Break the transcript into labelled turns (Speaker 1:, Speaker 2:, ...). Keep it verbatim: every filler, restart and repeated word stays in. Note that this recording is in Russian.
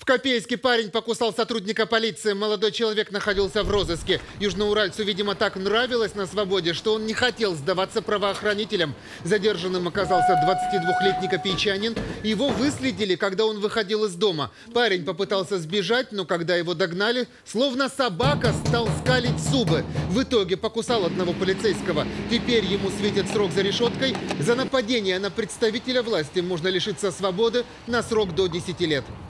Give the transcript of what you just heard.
Speaker 1: Копейский парень покусал сотрудника полиции. Молодой человек находился в розыске. Южноуральцу, видимо, так нравилось на свободе, что он не хотел сдаваться правоохранителям. Задержанным оказался двадцатидвухлетний копейчанин. Его выследили, когда он выходил из дома. Парень попытался сбежать, но когда его догнали, словно собака стал скалить зубы. В итоге покусал одного полицейского. Теперь ему светит срок за решеткой. За нападение на представителя власти можно лишиться свободы на срок до десяти лет.